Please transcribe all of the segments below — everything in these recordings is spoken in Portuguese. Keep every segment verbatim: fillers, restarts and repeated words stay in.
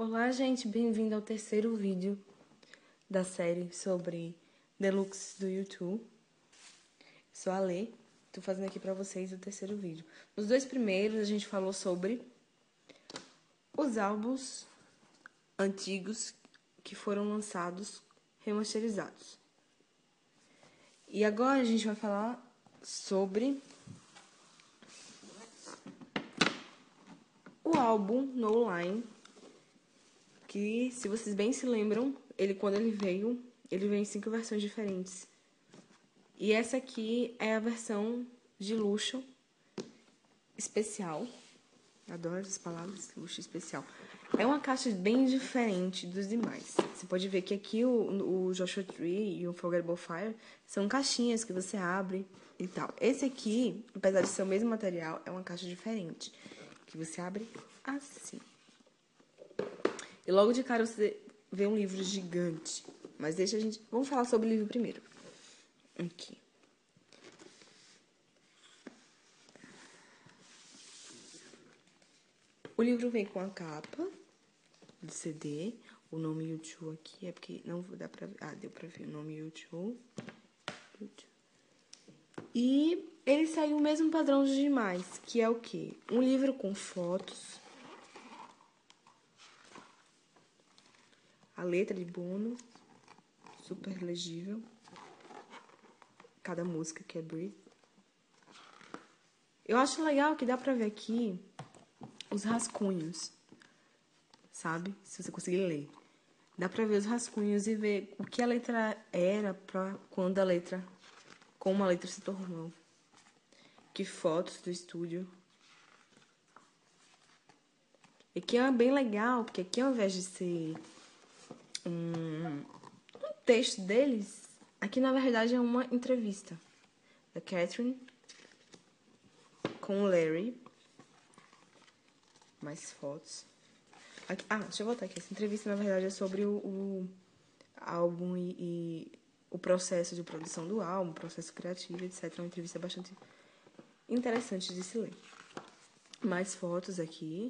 Olá, gente, bem-vindo ao terceiro vídeo da série sobre Deluxe do YouTube. Sou a Lê, tô fazendo aqui pra vocês o terceiro vídeo. Nos dois primeiros, a gente falou sobre os álbuns antigos que foram lançados remasterizados. E agora a gente vai falar sobre o álbum No Line, que, se vocês bem se lembram, ele quando ele veio, ele veio em cinco versões diferentes. E essa aqui é a versão de luxo especial. Adoro essas palavras, luxo especial. É uma caixa bem diferente dos demais. Você pode ver que aqui o, o Joshua Tree e o Unforgettable Fire são caixinhas que você abre e tal. Esse aqui, apesar de ser o mesmo material, é uma caixa diferente, que você abre assim. E logo de cara você vê um livro gigante. Mas deixa a gente... Vamos falar sobre o livro primeiro. Aqui. O livro vem com a capa do C D. O nome YouTube aqui é porque não dá pra ver. Ah, deu pra ver o nome YouTube. E ele segue o mesmo padrão dos demais, que é o quê? Um livro com fotos. A letra de Bono, super legível. Cada música que é Breathe. Eu acho legal que dá pra ver aqui os rascunhos, sabe? Se você conseguir ler. Dá pra ver os rascunhos e ver o que a letra era pra quando a letra, como a letra se tornou. Que fotos do estúdio. E aqui é bem legal, porque aqui ao invés de ser um, um texto deles, aqui na verdade é uma entrevista da Catherine com o Larry. Mais fotos. Aqui, ah, deixa eu voltar aqui. Essa entrevista, na verdade, é sobre o, o álbum e, e o processo de produção do álbum, processo criativo, etcétera. É uma entrevista bastante interessante de se ler. Mais fotos aqui.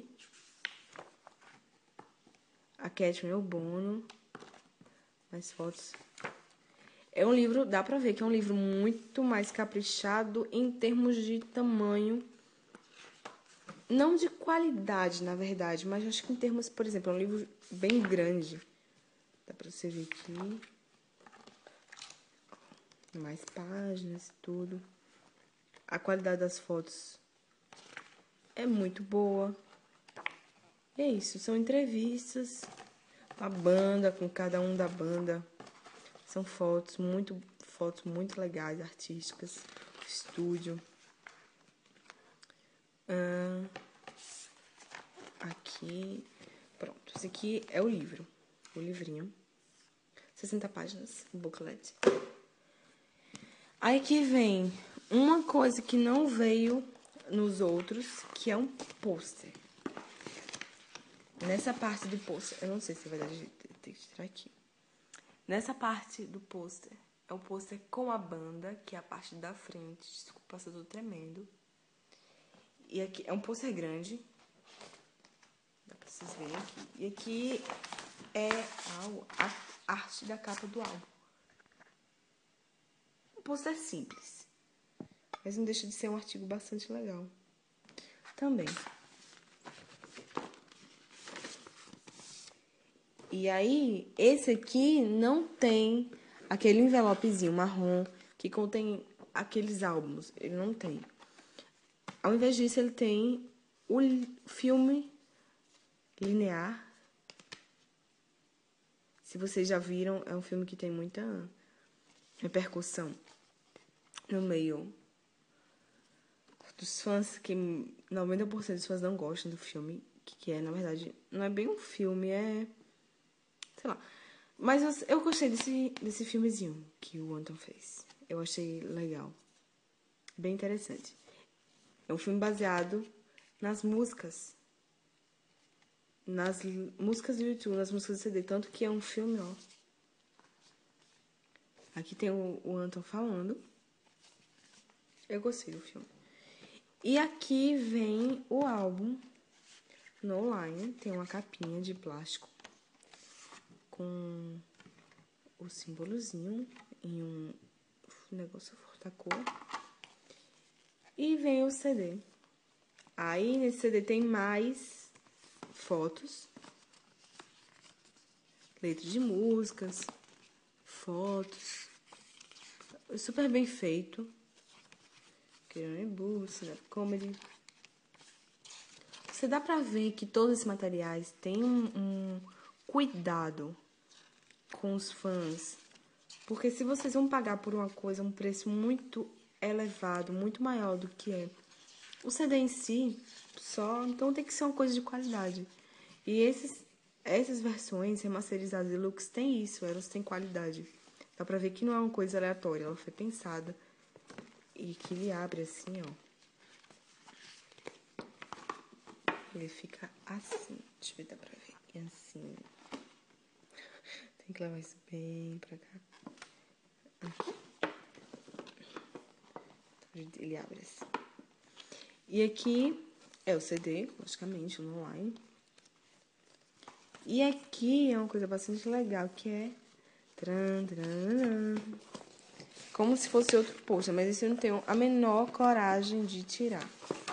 A Catherine e o Bono. Mais fotos. É um livro, dá pra ver que é um livro muito mais caprichado em termos de tamanho. Não de qualidade, na verdade, mas acho que em termos, por exemplo, é um livro bem grande. Dá pra você ver aqui. Mais páginas e tudo. A qualidade das fotos é muito boa. E é isso, são entrevistas. A banda, com cada um da banda. São fotos muito, fotos muito legais, artísticas. Estúdio. Ah, aqui, pronto, esse aqui é o livro, o livrinho, sessenta páginas, o booklet. Aí que vem uma coisa que não veio nos outros, que é um pôster. Nessa parte do pôster, eu não sei se vai dar jeito, tem que tirar aqui. Nessa parte do pôster, é o pôster com a banda, que é a parte da frente, desculpa, eu tô tremendo. E aqui é um pôster grande. Dá pra vocês verem aqui. E aqui é a arte da capa do álbum. Um pôster simples. Mas não deixa de ser um artigo bastante legal. Também. E aí, esse aqui não tem aquele envelopezinho marrom que contém aqueles álbuns. Ele não tem. Ao invés disso, ele tem o filme linear. Se vocês já viram, é um filme que tem muita repercussão no meio dos fãs, que noventa por cento dos fãs não gostam do filme, que, que é, na verdade, não é bem um filme, é... sei lá. Mas eu, eu gostei desse, desse filmezinho que o Anton fez. Eu achei legal. Bem interessante. É um filme baseado nas músicas. Nas músicas do YouTube, nas músicas do C D. Tanto que é um filme, ó. Aqui tem o, o Anton falando. Eu gostei do filme. E aqui vem o álbum No Line. Tem uma capinha de plástico com o símbolozinho em um negócio furtacor. E vem o C D. Aí, nesse C D tem mais fotos, letras de músicas, fotos. Super bem feito. Kerrang Books, Comedy. Você dá pra ver que todos esses materiais têm um, um cuidado com os fãs. Porque se vocês vão pagar por uma coisa um preço muito elevado, muito maior do que é o C D em si, só, então tem que ser uma coisa de qualidade. E esses, essas versões remasterizadas e deluxe têm isso, elas têm qualidade. Dá pra ver que não é uma coisa aleatória, ela foi pensada. E que ele abre assim, ó. Ele fica assim. Deixa eu ver, dá pra ver. E assim. Tem que levar isso bem pra cá. Aqui. Ele abre assim. E aqui é o C D, logicamente, no online. E aqui é uma coisa bastante legal, que é... Tran, tran, como se fosse outro pôster, mas esse eu não tenho a menor coragem de tirar.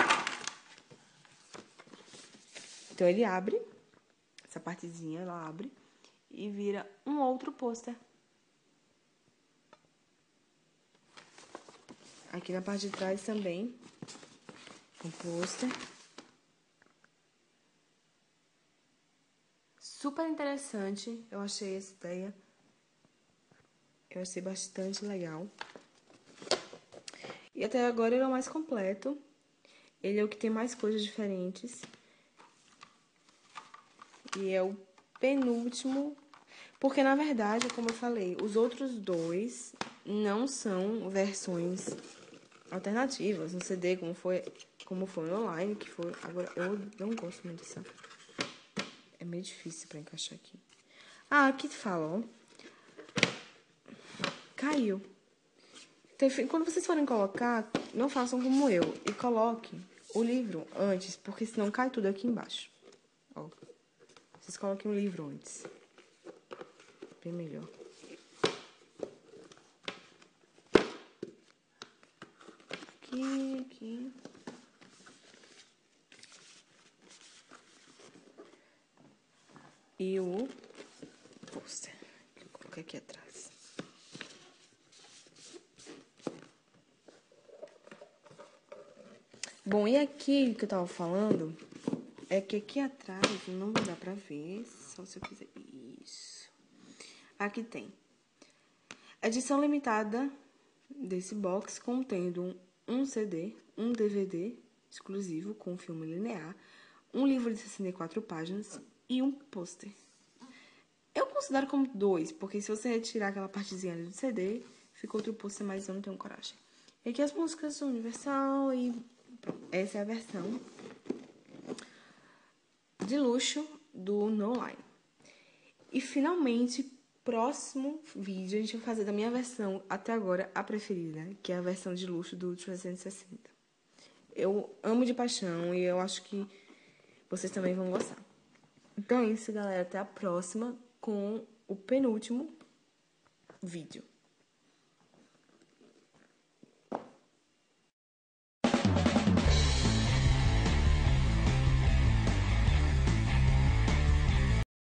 Então, ele abre, essa partezinha, ela abre, e vira um outro pôster. Aqui na parte de trás também, um pôster. Super interessante, eu achei essa ideia. Eu achei bastante legal. E até agora ele é o mais completo. Ele é o que tem mais coisas diferentes. E é o penúltimo. Porque, na verdade, como eu falei, os outros dois não são versões alternativas no C D, como foi, como foi no online, que foi... Agora, eu não gosto muito dessa... É meio difícil pra encaixar aqui. Ah, aqui fala, ó. Caiu. Então, quando vocês forem colocar, não façam como eu. E coloquem o livro antes, porque senão cai tudo aqui embaixo. Ó. Vocês coloquem o livro antes. Bem melhor. Aqui, aqui. E o pôster, que eu coloquei aqui atrás. Bom, e aqui que eu tava falando, é que aqui atrás não dá pra ver, só se eu fizer isso. Aqui tem edição limitada desse box, contendo um C D, um D V D exclusivo com filme linear, um livro de sessenta e quatro páginas e um pôster. Eu considero como dois, porque se você retirar aquela partezinha ali do C D, fica outro pôster, mas eu não tenho coragem. E aqui as músicas são Universal e pronto. Essa é a versão de luxo do No Line. E finalmente, próximo vídeo, a gente vai fazer da minha versão, até agora, a preferida, que é a versão de luxo do trezentos e sessenta. Eu amo de paixão e eu acho que vocês também vão gostar. Então é isso, galera. Até a próxima com o penúltimo vídeo.